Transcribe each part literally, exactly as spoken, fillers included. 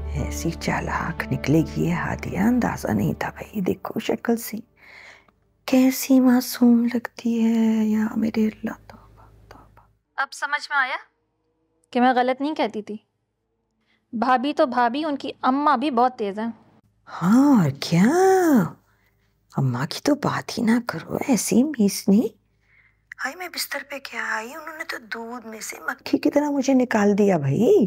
ऐसी चालाक निकलेगी ये हादिया, अंदाजा नहीं था भाई। देखो शक्ल से कैसी मासूम लगती है। या मेरे अल्लाह, तौबा तौबा। अब समझ में आया कि मैं गलत नहीं कहती थी। भाभी तो भाभी, उनकी अम्मा भी बहुत तेज है। हाँ और क्या, अम्मा की तो बात ही ना करो, ऐसी मीसनी। हाय मैं बिस्तर पे क्या आई, उन्होंने तो दूध में से मक्खी की तरह मुझे निकाल दिया भाई।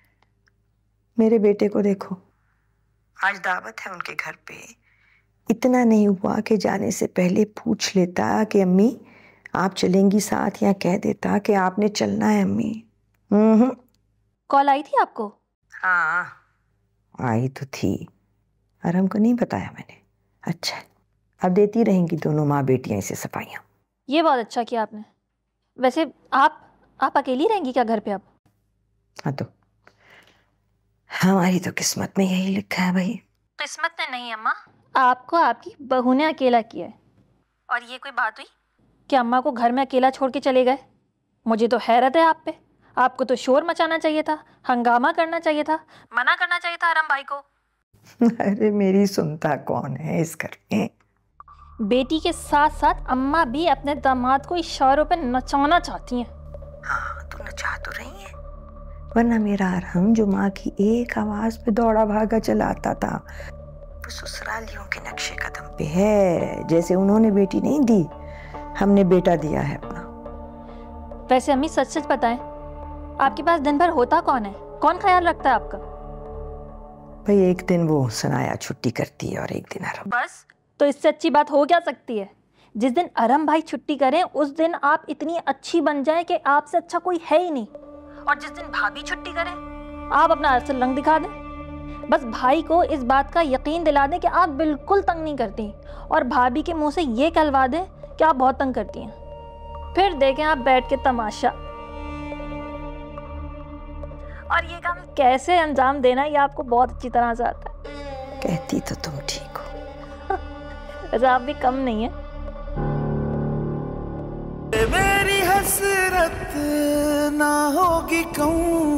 मेरे बेटे को देखो, आज दावत है उनके घर पे, इतना नहीं हुआ कि जाने से पहले पूछ लेता कि अम्मी आप चलेंगी साथ, या कह देता कि आपने चलना है अम्मी। हम्म। कॉल आई थी आपको? हाँ आई तो थी, और हमको नहीं बताया मैंने। अच्छा अब देती रहेंगी दोनों माँ बेटियां इसे सफाइयाँ। ये बहुत अच्छा किया आपने। वैसे आप आप अकेली रहेंगी क्या घर पे अब? हाँ तो हमारी तो किस्मत में यही लिखा है भाई। किस्मत में नहीं अम्मा, आपको आपकी बहू ने अकेला किया है। और ये कोई बात हुई कि अम्मा को घर में अकेला छोड़ के चले गए? मुझे तो हैरत है आप पे। आपको तो शोर मचाना चाहिए था, हंगामा करना चाहिए था, मना करना चाहिए था आरम भाई को। अरे मेरी सुनता कौन है इस घर में। बेटी के साथ साथ अम्मा भी अपने दामाद को इशारों पे नचाना चाहती हैं। हाँ तो नचा तो रही है, वरना मेरा अरहम जो माँ की एक आवाज पे दौड़ा भागा चलाता था, वो ससुरालियों के नक्शे कदम पे है। जैसे उन्होंने बेटी नहीं दी, हमने बेटा दिया है अपना। वैसे अम्मी सच सच बताएं, आपके पास दिन भर होता कौन है? कौन ख्याल रखता है आपका? भाई एक दिन वो सनाया छुट्टी करती है और एक दिन अरहम। बस, तो इससे अच्छी बात हो क्या सकती है? जिस दिन अरहम भाई छुट्टी करें उस दिन आप इतनी अच्छी बन जाएं कि आपसे अच्छा कोई है ही नहीं, और जिस दिन भाभी छुट्टी करें आप अपना असल रंग दिखा दें। बस भाई को इस बात का यकीन दिला दें कि आप बिल्कुल तंग नहीं करती, और भाभी के मुंह से ये कहलवा दें कि आप बहुत तंग करती हैं। फिर देखें आप बैठ के तमाशा। और ये काम कैसे अंजाम देना है ये आपको बहुत अच्छी तरह से आता है। कहती तो तुम ठीक हो। वैसे आप भी कम नहीं है। मेरी हसरत ना होगी कहूँ